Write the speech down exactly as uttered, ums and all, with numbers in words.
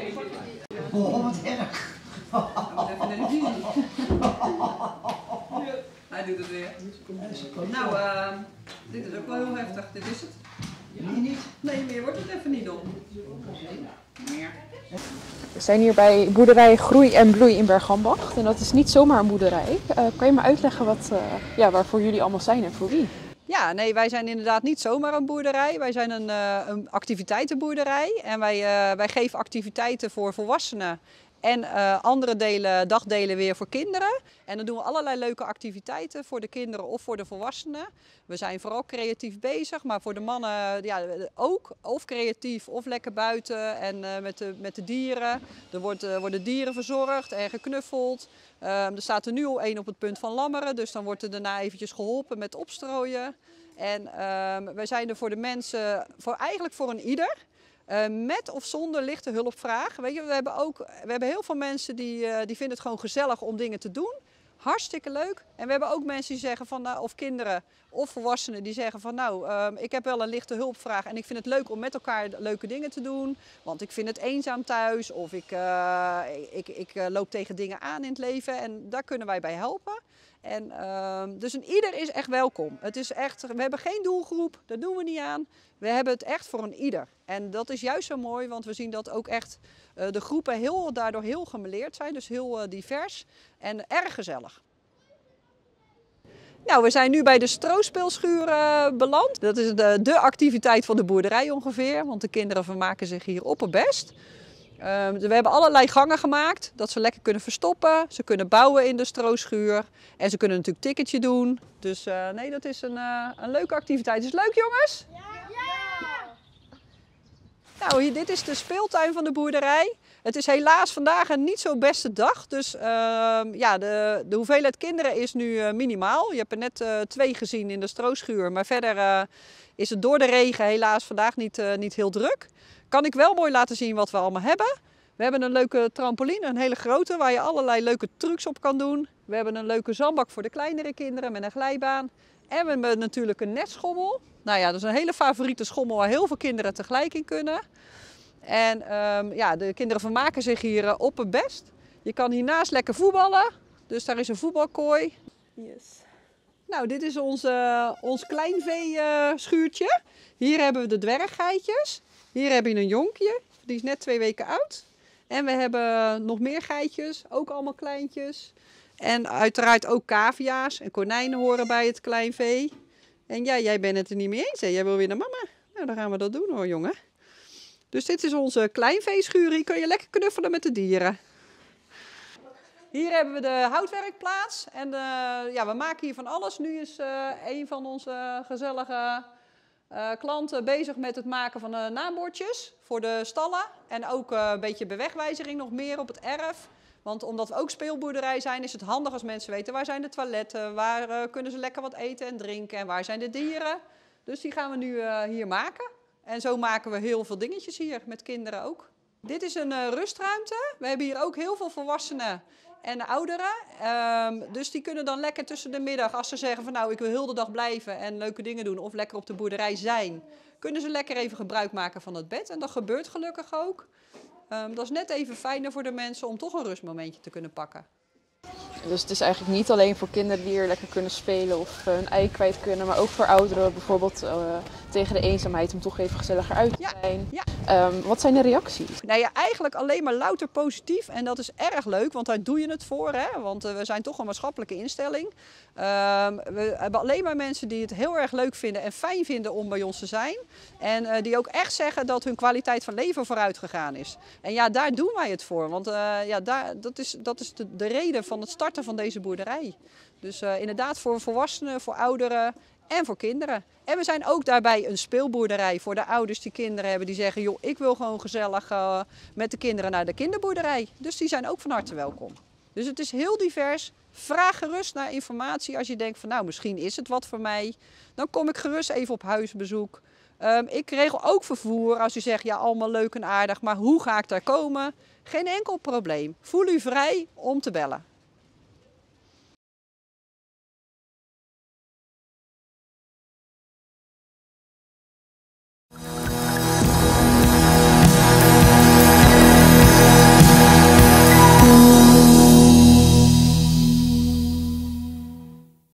Oh, wat erg. Even naar de visie. Hij doet het weer. Nou, uh, dit is ook wel heel heftig. Dit is het. Meer niet? Nee, meer wordt het even niet op. Meer. We zijn hier bij boerderij Groei en Bloei in Bergambacht. En dat is niet zomaar een boerderij. Uh, kan je me uitleggen wat, uh, ja, waarvoor jullie allemaal zijn en voor wie? Ja, nee, wij zijn inderdaad niet zomaar een boerderij. Wij zijn een, uh, een activiteitenboerderij. En wij, uh, wij geven activiteiten voor volwassenen. En uh, andere delen, dagdelen weer voor kinderen. En dan doen we allerlei leuke activiteiten voor de kinderen of voor de volwassenen. We zijn vooral creatief bezig, maar voor de mannen ja, ook. Of creatief of lekker buiten en uh, met, de, met de dieren. Er wordt, uh, worden dieren verzorgd en geknuffeld. Uh, er staat er nu al één op het punt van lammeren, dus dan wordt er daarna eventjes geholpen met opstrooien. En uh, wij zijn er voor de mensen, voor, eigenlijk voor een ieder. Uh, met of zonder lichte hulpvraag. Weet je, we hebben ook, we hebben heel veel mensen die, uh, die vinden het gewoon gezellig om dingen te doen. Hartstikke leuk. En we hebben ook mensen die zeggen van, nou, of kinderen of volwassenen die zeggen van nou, uh, ik heb wel een lichte hulpvraag en ik vind het leuk om met elkaar leuke dingen te doen. Want ik vind het eenzaam thuis of ik, uh, ik, ik uh, loop tegen dingen aan in het leven en daar kunnen wij bij helpen. En, uh, dus een ieder is echt welkom. Het is echt, we hebben geen doelgroep, daar doen we niet aan. We hebben het echt voor een ieder. En dat is juist zo mooi, want we zien dat ook echt uh, de groepen heel, daardoor heel gemêleerd zijn. Dus heel uh, divers en erg gezellig. Nou, we zijn nu bij de Strooispeelschuur uh, beland. Dat is de, de activiteit van de boerderij ongeveer, want de kinderen vermaken zich hier opperbest. Uh, we hebben allerlei gangen gemaakt, dat ze lekker kunnen verstoppen. Ze kunnen bouwen in de Strooschuur. En ze kunnen natuurlijk een ticketje doen. Dus uh, nee, dat is een, uh, een leuke activiteit. Is het leuk, jongens? Ja! Ja! Nou, hier, dit is de speeltuin van de boerderij. Het is helaas vandaag een niet zo beste dag. Dus uh, ja, de, de hoeveelheid kinderen is nu uh, minimaal. Je hebt er net uh, twee gezien in de Strooschuur. Maar verder uh, is het door de regen helaas vandaag niet, uh, niet heel druk. Kan ik wel mooi laten zien wat we allemaal hebben. We hebben een leuke trampoline, een hele grote, waar je allerlei leuke trucs op kan doen. We hebben een leuke zandbak voor de kleinere kinderen met een glijbaan. En we hebben natuurlijk een netschommel. Nou ja, dat is een hele favoriete schommel waar heel veel kinderen tegelijk in kunnen. En um, ja, de kinderen vermaken zich hier uh, op het best. Je kan hiernaast lekker voetballen. Dus daar is een voetbalkooi. Yes. Nou, dit is ons, uh, ons kleinveeschuurtje. Uh, hier hebben we de dwerggeitjes. Hier heb je een jonkje, die is net twee weken oud. En we hebben nog meer geitjes, ook allemaal kleintjes. En uiteraard ook cavia's en konijnen horen bij het kleinvee. En ja, jij bent het er niet mee eens, hè? Jij wil weer naar mama. Nou, dan gaan we dat doen hoor, jongen. Dus dit is onze kleinveeschuur, hier kun je lekker knuffelen met de dieren. Hier hebben we de houtwerkplaats. En uh, ja, we maken hier van alles. Nu is uh, een van onze gezellige... Uh, klanten bezig met het maken van uh, naambordjes voor de stallen. En ook uh, een beetje bewegwijzering nog meer op het erf. Want omdat we ook speelboerderij zijn, is het handig als mensen weten waar zijn de toiletten, waar uh, kunnen ze lekker wat eten en drinken en waar zijn de dieren. Dus die gaan we nu uh, hier maken. En zo maken we heel veel dingetjes hier, met kinderen ook. Dit is een uh, rustruimte. We hebben hier ook heel veel volwassenen en ouderen. Um, dus die kunnen dan lekker tussen de middag, als ze zeggen van nou ik wil heel de dag blijven en leuke dingen doen of lekker op de boerderij zijn, kunnen ze lekker even gebruik maken van het bed. En dat gebeurt gelukkig ook. Um, dat is net even fijner voor de mensen om toch een rustmomentje te kunnen pakken. Dus het is eigenlijk niet alleen voor kinderen die hier lekker kunnen spelen of hun ei kwijt kunnen, maar ook voor ouderen bijvoorbeeld uh, tegen de eenzaamheid om toch even gezelliger uit te zijn. Ja, ja. Um, wat zijn de reacties? Nou ja, eigenlijk alleen maar louter positief en dat is erg leuk, want daar doe je het voor, hè? Want uh, we zijn toch een maatschappelijke instelling. Um, we hebben alleen maar mensen die het heel erg leuk vinden en fijn vinden om bij ons te zijn. En uh, die ook echt zeggen dat hun kwaliteit van leven vooruit gegaan is. En ja, daar doen wij het voor, want uh, ja, daar, dat is, dat is de, de reden van het starten van deze boerderij. Dus uh, inderdaad voor volwassenen, voor ouderen en voor kinderen. En we zijn ook daarbij een speelboerderij voor de ouders die kinderen hebben. Die zeggen, joh, ik wil gewoon gezellig uh, met de kinderen naar de kinderboerderij. Dus die zijn ook van harte welkom. Dus het is heel divers. Vraag gerust naar informatie als je denkt van nou, misschien is het wat voor mij. Dan kom ik gerust even op huisbezoek. Um, ik regel ook vervoer als u zegt, ja, allemaal leuk en aardig, maar hoe ga ik daar komen? Geen enkel probleem. Voel u vrij om te bellen.